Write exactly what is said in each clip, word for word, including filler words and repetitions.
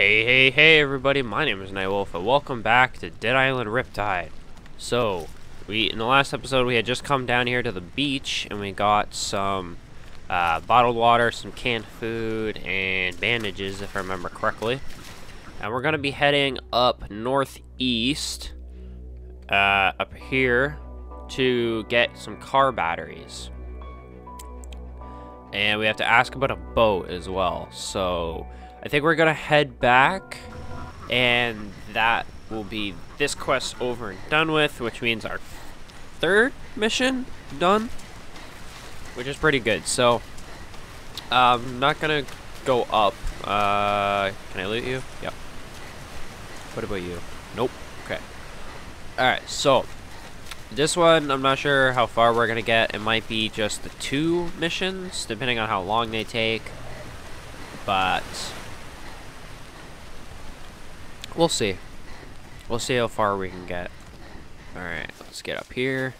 Hey, hey, hey everybody, my name is Nightwolf and welcome back to Dead Island Riptide. So, we in the last episode we had just come down here to the beach and we got some uh, bottled water, some canned food, and bandages if I remember correctly. And we're going to be heading up northeast, uh, up here, to get some car batteries. And we have to ask about a boat as well, so I think we're gonna head back, and that will be this quest over and done with, which means our third mission done, which is pretty good. So I'm not gonna go up. Uh, can I loot you? Yep. What about you? Nope. Okay. Alright, so this one, I'm not sure how far we're gonna get. It might be just the two missions, depending on how long they take, but we'll see. We'll see how far we can get. Alright, let's get up here.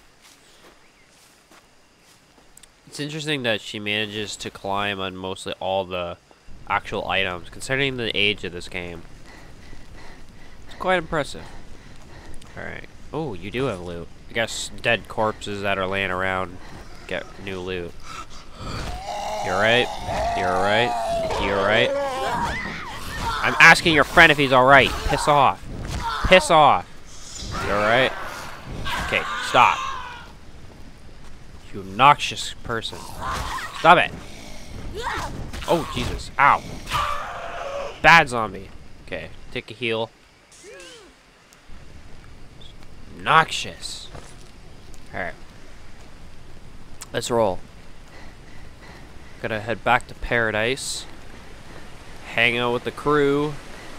It's interesting that she manages to climb on mostly all the actual items, considering the age of this game. It's quite impressive. Alright. Oh, you do have loot. I guess dead corpses that are laying around get new loot. You're right. You're right. You're right. I'm asking your friend if he's alright. Piss off. Piss off. You alright? Okay, stop. You obnoxious person. Stop it. Oh, Jesus. Ow. Bad zombie. Okay, take a heal. Obnoxious. Alright. Let's roll. Gotta head back to Paradise. Hang out with the crew.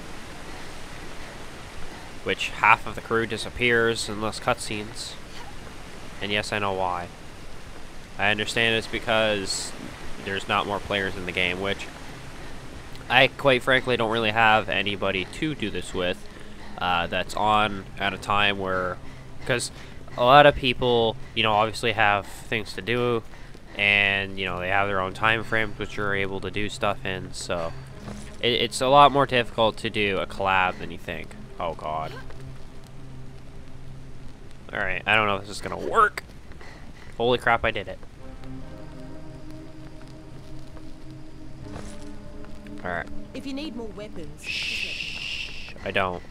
Which half of the crew disappears in less cutscenes. And yes, I know why. I understand it's because there's not more players in the game, which I quite frankly don't really have anybody to do this with. Uh, that's on at a time where, because a lot of people, you know, obviously have things to do, and you know they have their own time frames which you're able to do stuff in. So it, it's a lot more difficult to do a collab than you think. Oh God! All right, I don't know if this is gonna work. Holy crap! I did it. All right. If you need more weapons, shh, I don't.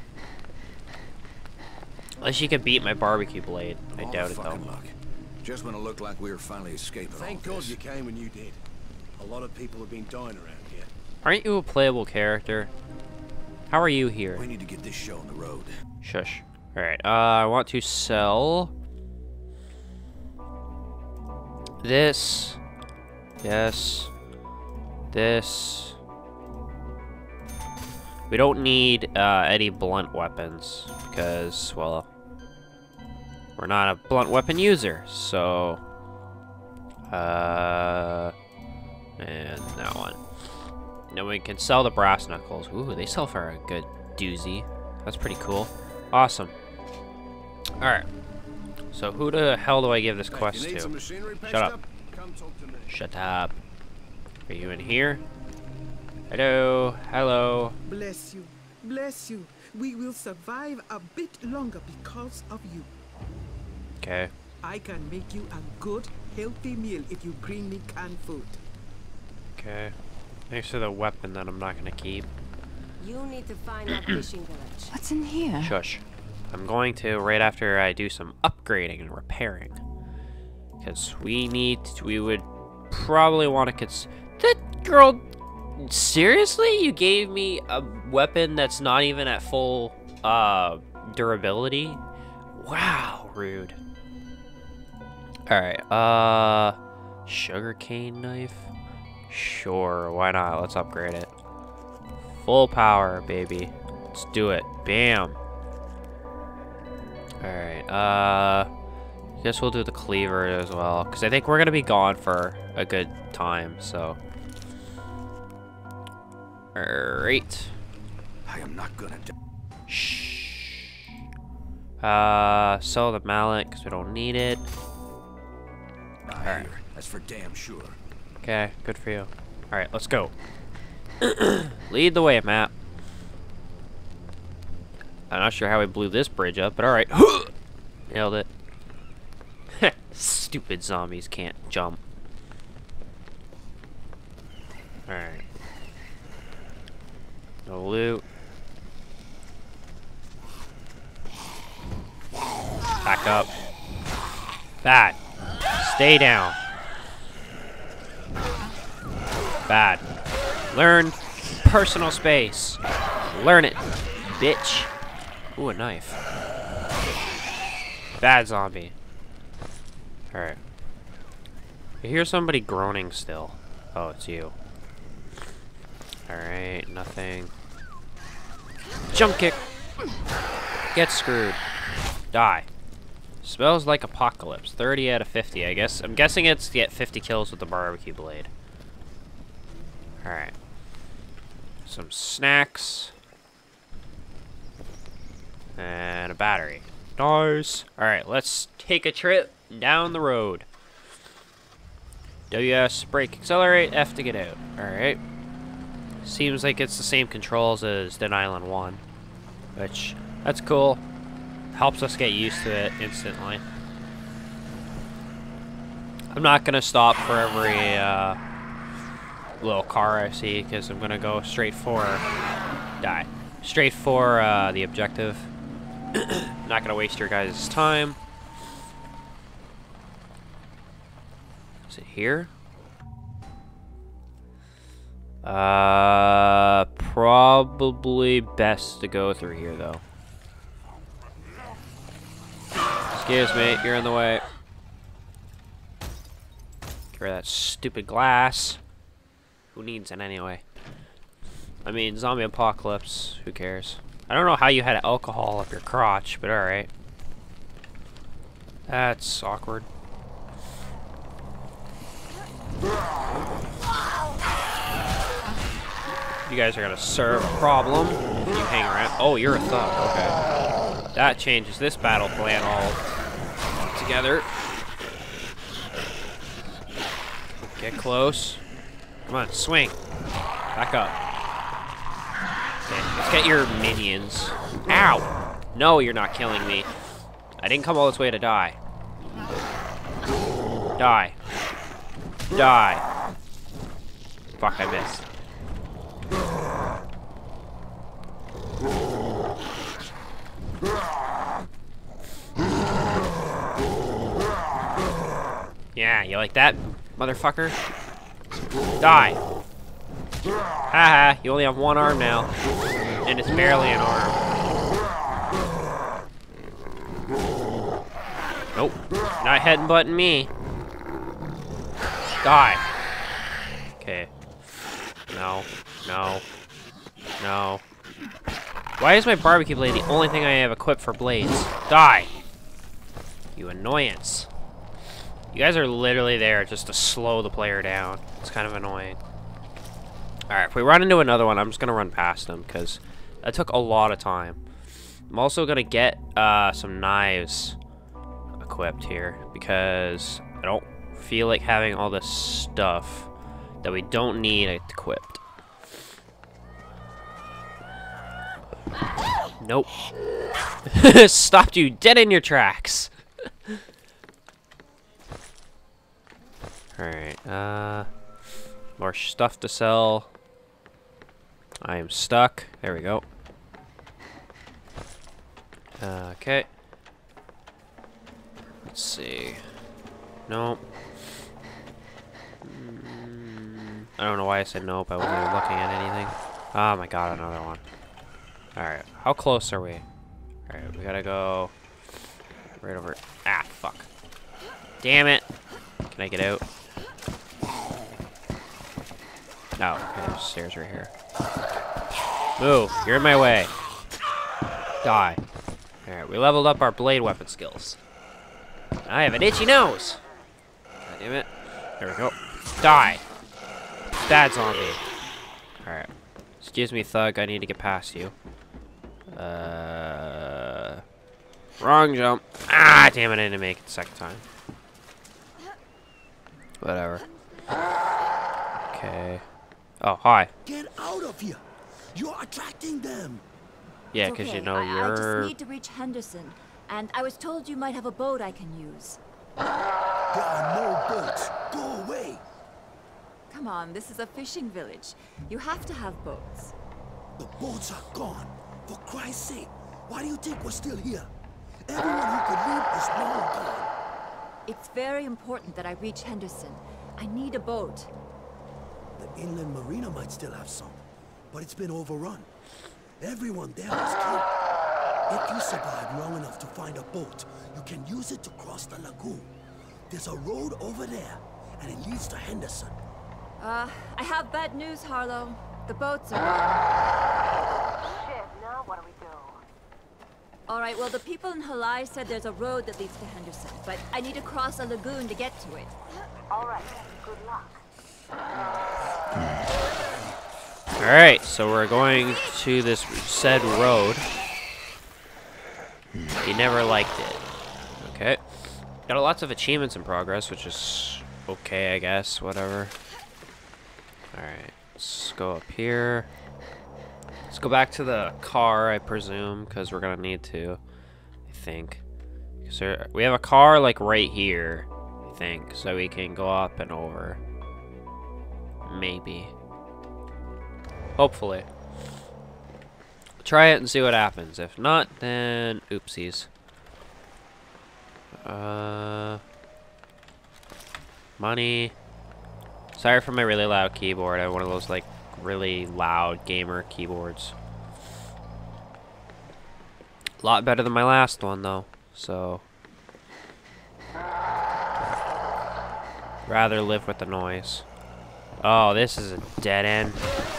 Unless you can beat my barbecue blade. I All doubt it though. luck. Just when it looked like we were finally escaping. Thank God you came when you did. A lot of people have been dying around here. Aren't you a playable character? How are you here? We need to get this show on the road. Shush. Alright, uh, I want to sell this. Yes. This. We don't need uh, any blunt weapons because, well, we're not a blunt weapon user, so, uh, and that one. Then we can sell the brass knuckles. Ooh, they sell for a good doozy. That's pretty cool. Awesome. Alright. So who the hell do I give this quest to? Shut up. Shut up. Are you in here? Hello. Hello. Bless you. Bless you. We will survive a bit longer because of you. Okay. I can make you a good, healthy meal if you bring me canned food. Okay. Thanks for the weapon that I'm not gonna keep. you need to find that fishing village. What's in here? Shush. I'm going to right after I do some upgrading and repairing. Because we need to, we would probably want to cons- That girl, seriously? You gave me a weapon that's not even at full uh, durability? Wow, rude. Alright, uh, sugarcane knife? Sure, why not? Let's upgrade it. Full power, baby. Let's do it. Bam. Alright, uh, I guess we'll do the cleaver as well, because I think we're going to be gone for a good time, so. Alright. I am not gonna die. Shh. Uh, sell the mallet, because we don't need it. Not Alright. here. That's for damn sure. Okay, good for you. Alright, let's go. Lead the way, Matt. I'm not sure how we blew this bridge up, but alright. Nailed it. Stupid zombies can't jump. Alright. No loot. Back up. Bad. Stay down. Bad. Learn personal space. Learn it, bitch. Ooh, a knife. Bad zombie. Alright. I hear somebody groaning still. Oh, it's you. Alright, nothing. Jump kick. Get screwed. Die. Smells like apocalypse. thirty out of fifty, I guess. I'm guessing it's to get fifty kills with the barbecue blade. Alright. Some snacks. And a battery. Nice. Alright, let's take a trip down the road. W S, brake, accelerate, F to get out. Alright. Seems like it's the same controls as Dead Island one. Which, that's cool. Helps us get used to it instantly. I'm not gonna stop for every uh, little car I see, because I'm gonna go straight for die. Straight for uh, the objective. Not gonna waste your guys' time. Is it here? Uh, probably best to go through here though. Excuse me, you're in the way. Get rid of that stupid glass. Who needs it anyway? I mean, zombie apocalypse, who cares? I don't know how you had alcohol up your crotch, but alright. That's awkward. You guys are gonna serve a problem. You hang around. Oh, you're a thug. Okay. That changes this battle plan all together. Get close. Come on, swing. Back up. Okay, let's get your minions. Ow! No, you're not killing me. I didn't come all this way to die. Die. Die. Fuck, I missed. Yeah, you like that, motherfucker? Die. Haha, you only have one arm now. And it's barely an arm. Nope. Not headbutting me. Die. Okay. No. No. No. Why is my barbecue blade the only thing I have equipped for blades? Die. You annoyance. You guys are literally there just to slow the player down. It's kind of annoying. Alright, if we run into another one, I'm just going to run past them because that took a lot of time. I'm also going to get uh, some knives equipped here because I don't feel like having all this stuff that we don't need equipped. Nope. Stopped you dead in your tracks. Alright, uh, more stuff to sell. I am stuck. There we go. Uh, okay. Let's see. Nope. Mm, I don't know why I said nope. I wasn't even looking at anything. Oh my god, another one. Alright, how close are we? Alright, we gotta go right over. Ah, fuck. Damn it. Can I get out? Oh, okay, there's stairs right here. Move, you're in my way. Die. Alright, we leveled up our blade weapon skills. I have an itchy nose. God damn it. There we go. Die. Bad zombie. Alright. Excuse me, thug, I need to get past you. Uh, wrong jump. Ah, damn it, I didn't make it the second time. Whatever. Okay. Oh, hi. Get out of here! You're attracting them! Yeah, It's because okay. you know I, I you're. just need to reach Henderson, and I was told you might have a boat I can use. There are no boats. Go away. Come on, this is a fishing village. You have to have boats. The boats are gone. For Christ's sake, why do you think we're still here? Everyone who could leave is long gone. It's very important that I reach Henderson. I need a boat. The inland marina might still have some, but it's been overrun. Everyone there was killed. If you survive long enough to find a boat, you can use it to cross the lagoon. There's a road over there, and it leads to Henderson. Uh, I have bad news, Harlow. The boats are gone. Shit, now what do we do? Alright, well, the people in Halai said there's a road that leads to Henderson, but I need to cross a lagoon to get to it. Alright, good luck. Alright, so we're going to this said road. He never liked it. Okay. Got lots of achievements in progress, which is okay, I guess. Whatever. Alright, let's go up here. Let's go back to the car, I presume, because we're going to need to, I think. So we have a car, like, right here, I think, so we can go up and over. Maybe. Hopefully. Try it and see what happens. If not, then oopsies. Uh, money. Sorry for my really loud keyboard. I have one of those, like, really loud gamer keyboards. A lot better than my last one, though. So, rather live with the noise. Oh, this is a dead end.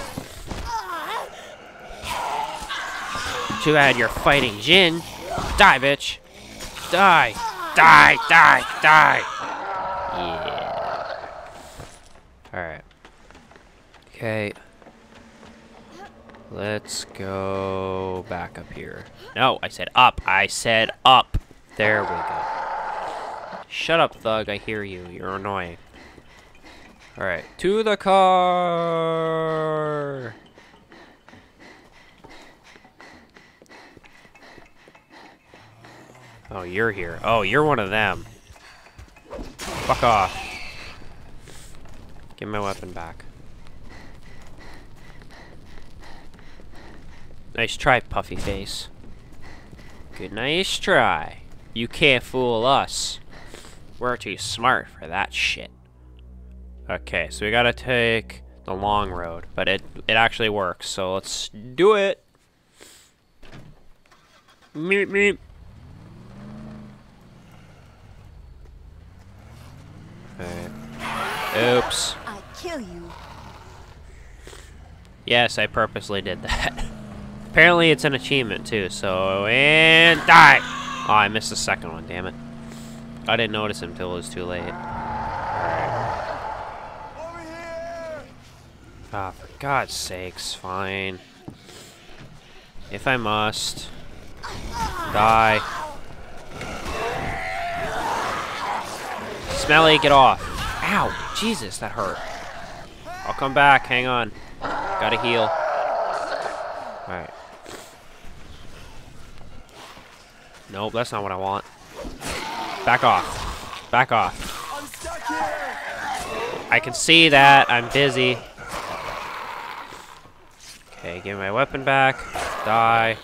Too bad you're fighting Jin. Die, bitch. Die. Die, die, die. Yeah. Alright. Okay. Let's go back up here. No, I said up. I said up. There we go. Shut up, thug. I hear you. You're annoying. Alright. To the car. Oh, you're here. Oh, you're one of them. Fuck off. Give my weapon back. Nice try, puffy face. Good nice try. You can't fool us. We're too smart for that shit. Okay, so we gotta take the long road, but it it actually works, so let's do it. Meep meep. Okay. Oops. I kill you. Yes, I purposely did that. Apparently it's an achievement too, so, and die! Oh, I missed the second one, damn it. I didn't notice him until it was too late. Alright. Ah, for God's sakes, fine. If I must. Die. Smelly, get off. Ow, Jesus, that hurt. I'll come back, hang on. Gotta heal. Alright. Nope, that's not what I want. Back off. Back off. I'm stuck here. I can see that. I'm busy. Okay, give my weapon back. Die.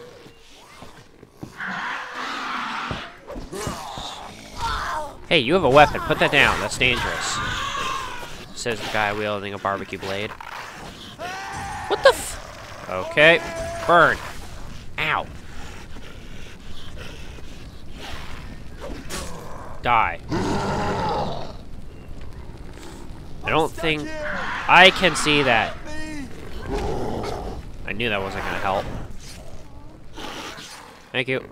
Hey, you have a weapon. Put that down. That's dangerous. Says the guy wielding a barbecue blade. What the f- Okay. Burn. Ow. Die. I don't think... I can see that. I knew that wasn't gonna help. Thank you.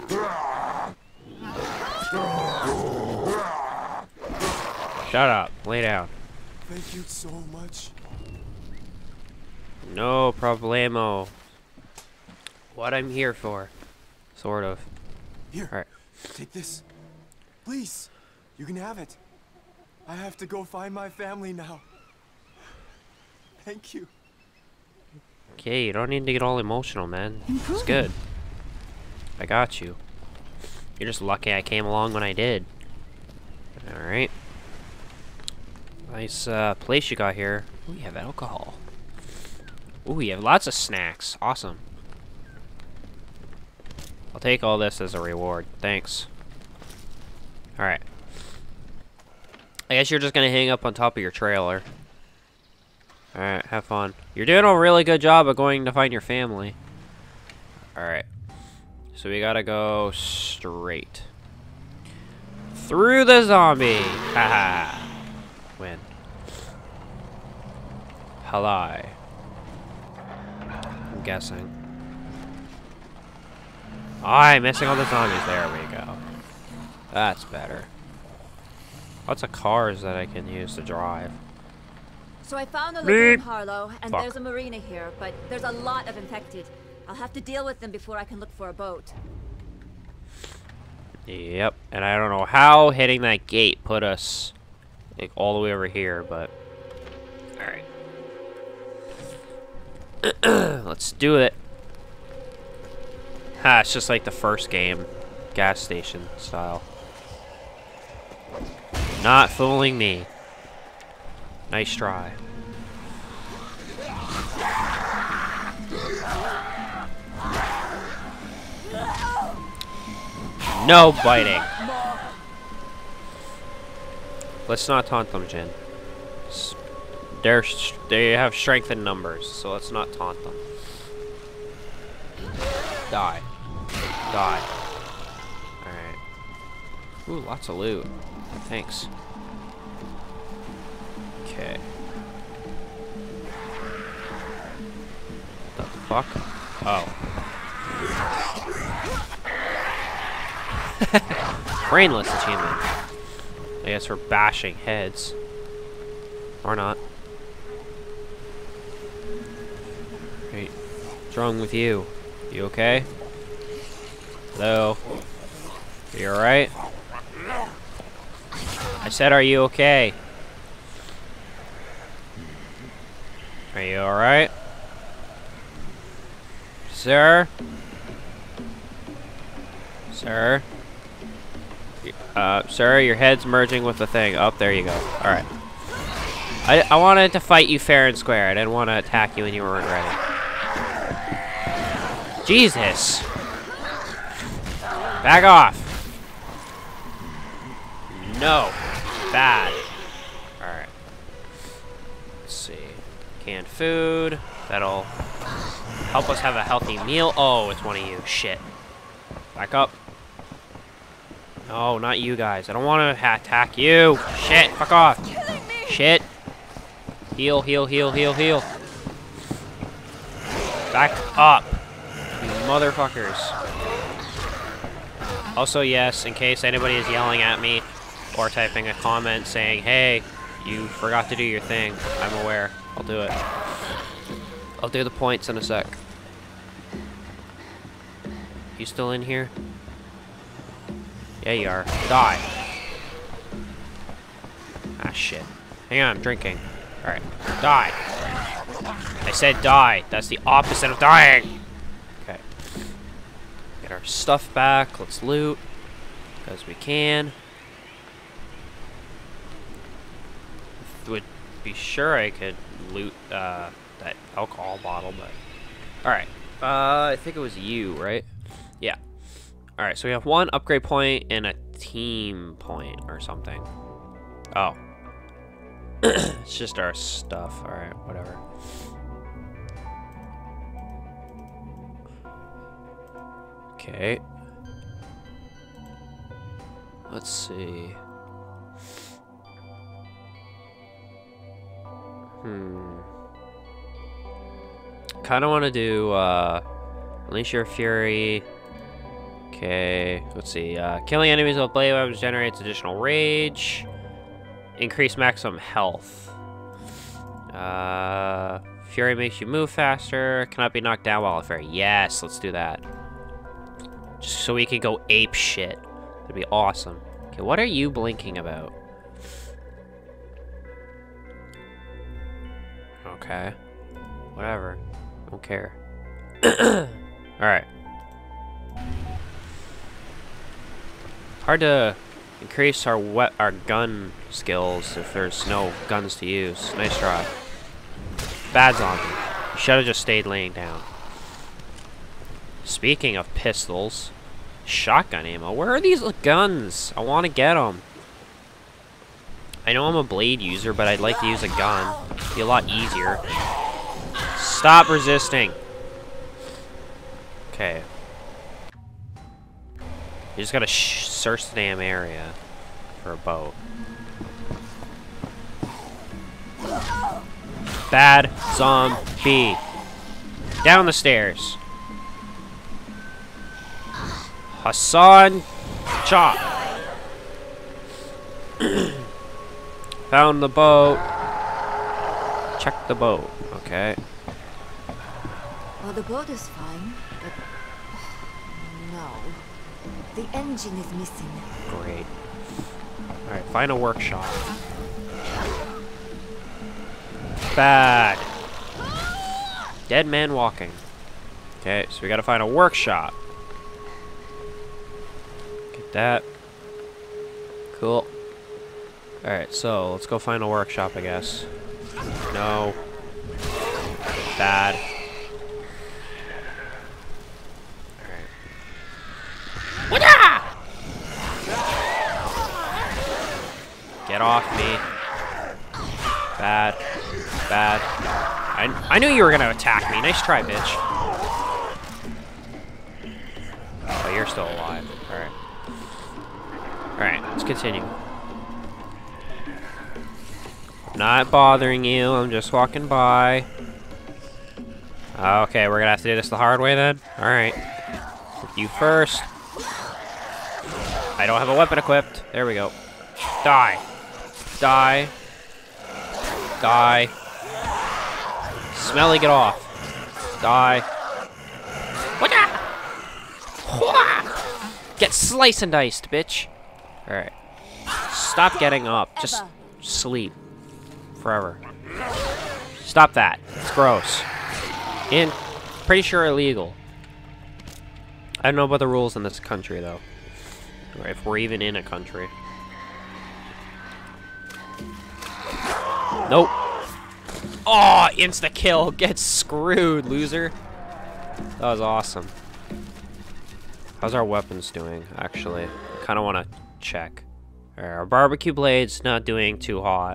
Shut up. Lay down. Thank you so much. No problemo. What I'm here for. Sort of. Here, Alright. take this. Please, you can have it. I have to go find my family now. Thank you. Okay, you don't need to get all emotional, man. It's good. I got you. You're just lucky I came along when I did. Alright. Nice uh, place you got here. Ooh, you have alcohol. Ooh, you have lots of snacks. Awesome. I'll take all this as a reward. Thanks. Alright. I guess you're just gonna hang up on top of your trailer. Alright, have fun. You're doing a really good job of going to find your family. Alright. So we gotta go straight. Through the zombie! Haha. Win. Hello. I'm guessing. Oh, I'm missing all the zombies. There we go. That's better. Lots of cars that I can use to drive. So I found a lagoon, Beep. Harlow, and Fuck. there's a marina here, but there's a lot of infected. I'll have to deal with them before I can look for a boat. Yep, and I don't know how hitting that gate put us like all the way over here, but alright. Let's do it. Ha, it's just like the first game. Gas station style. Not fooling me. Nice try. No biting. Let's not taunt them, Jin. S- They're sh they have strength in numbers, so let's not taunt them. Die. Die. Alright. Ooh, lots of loot. Thanks. Okay. The fuck? Oh. Brainless achievement. I guess we're bashing heads. Or not. Hey, what's wrong with you? You okay? Hello? Are you alright? I said, are you okay? Are you alright? Sir? Sir? Uh, sir, your head's merging with the thing. Oh, there you go. Alright. I, I wanted to fight you fair and square. I didn't want to attack you when you weren't ready. Jesus! Back off! No! Bad. Alright. Let's see. Canned food. That'll help us have a healthy meal. Oh, it's one of you. Shit. Back up. No, not you guys. I don't want to attack you. Shit, fuck off. Shit. Heal, heal, heal, heal, heal. Back up. You motherfuckers. Also, yes, in case anybody is yelling at me or typing a comment saying, hey, you forgot to do your thing, I'm aware. I'll do it. I'll do the points in a sec. You still in here? Yeah, you are. Die. Ah, shit. Hang on, I'm drinking. Alright. Die. I said die. That's the opposite of dying. Okay. Get our stuff back. Let's loot. Because we can. Would be sure I could loot uh, that alcohol bottle, but... Alright. Uh, I think it was you, right? Yeah. Alright, so we have one upgrade point and a team point or something. Oh. It's just our stuff. Alright, whatever. Okay. Let's see. Hmm. Kind of want to do, uh... Unleash your fury... Okay, let's see. Uh, killing enemies with blade weapons generates additional rage. Increase maximum health. Uh, Fury makes you move faster. Cannot be knocked down while a fairy. Yes, let's do that. Just so we can go ape shit. That'd be awesome. Okay, what are you blinking about? Okay. Whatever. Don't care. Alright. Hard to increase our wet our gun skills if there's no guns to use. Nice try. Bad zombie. You should have just stayed laying down. Speaking of pistols, shotgun ammo. Where are these guns? I want to get them. I know I'm a blade user, but I'd like to use a gun. Be a lot easier. Stop resisting. Okay. You just gotta sh search the damn area for a boat. Bad zombie. Down the stairs. Hassan, chop. Found the boat. Check the boat. Okay. Well, the boat is fine, but no, the engine is missing. Great. All right, find a workshop. Bad. Dead man walking. Okay, so we gotta find a workshop. Get that. Cool. Alright, so let's go find a workshop, I guess. No. Bad. Alright. Wada! Get off me. Bad. Bad. I, I knew you were gonna attack me. Nice try, bitch. Oh, you're still alive. Alright. Alright, let's continue. Not bothering you, I'm just walking by. Okay, we're gonna have to do this the hard way then? Alright. You first. I don't have a weapon equipped. There we go. Die. Die. Die. Smelly, get off. Die. What? Get sliced and diced, bitch. Alright. Stop getting up. Just sleep. Forever. Stop that. It's gross. And pretty sure illegal. I don't know about the rules in this country, though. Or if we're even in a country. Nope. Oh, insta kill. Get screwed, loser. That was awesome. How's our weapons doing, actually? I kind of want to check. All right, our barbecue blade's not doing too hot.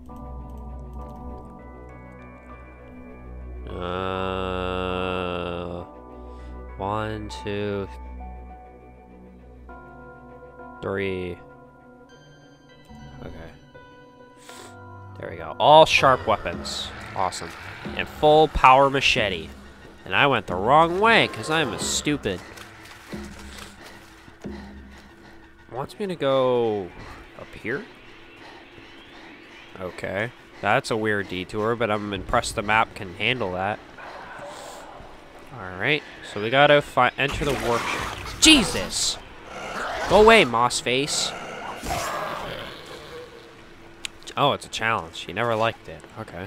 Uh, one, two, three. Okay. There we go. All sharp weapons. Awesome. And full power machete. And I went the wrong way because I'm a stupid. Wants me to go up here? Okay. That's a weird detour, but I'm impressed the map can handle that. Alright. So we gotta fi enter the workshop. Jesus! Go away, moss face. Oh, it's a challenge. She never liked it. Okay.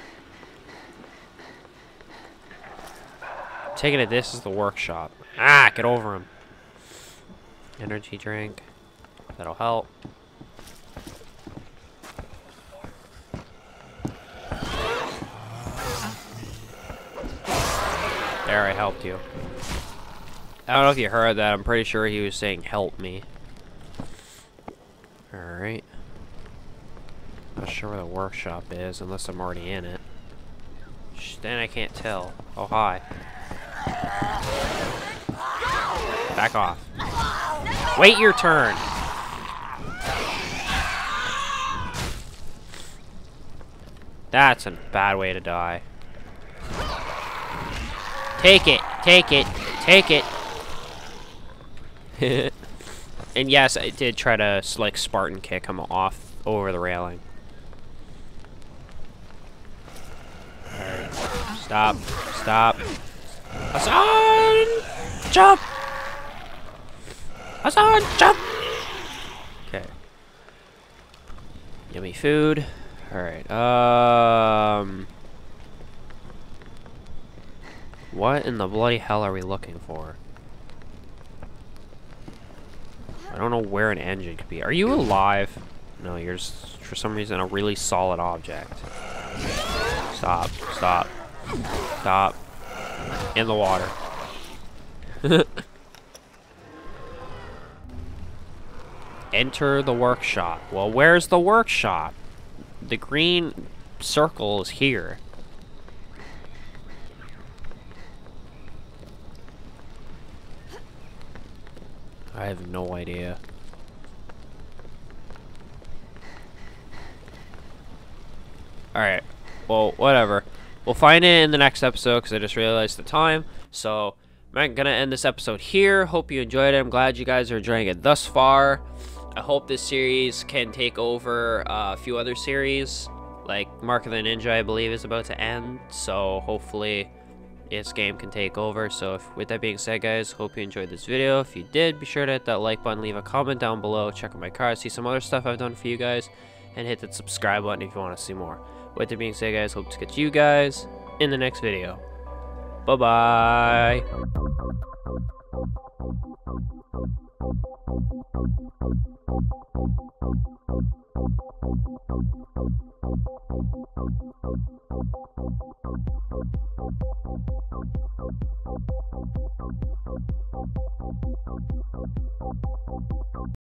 Taking it, this is the workshop. Ah, get over him. Energy drink. That'll help. There, I helped you. I don't know if you heard that. I'm pretty sure he was saying, help me. Alright. Not sure where the workshop is, unless I'm already in it. Shh, then I can't tell. Oh, hi. Back off. Wait your turn. That's a bad way to die. Take it, take it, take it. And yes, I did try to like Spartan kick him off over the railing. Alright. Stop. Stop. Hassan! Jump! Hassan! Jump! Okay. Yummy food. Alright. Um. What in the bloody hell are we looking for? I don't know where an engine could be. Are you alive? No, you're just, for some reason, a really solid object. Stop. Stop. Stop. In the water. Enter the workshop. Well, where's the workshop? The green circle is here. I have no idea. Alright. Well, whatever. We'll find it in the next episode because I just realized the time. So, I'm going to end this episode here. Hope you enjoyed it. I'm glad you guys are enjoying it thus far. I hope this series can take over uh, a few other series. Like, Mark of the Ninja, I believe, is about to end. So, hopefully, this game can take over. So, if, with that being said, guys, hope you enjoyed this video. If you did, be sure to hit that like button, leave a comment down below, check out my card, see some other stuff I've done for you guys, and hit that subscribe button if you want to see more. With that being said, guys, hope to catch you guys in the next video. Bye-bye.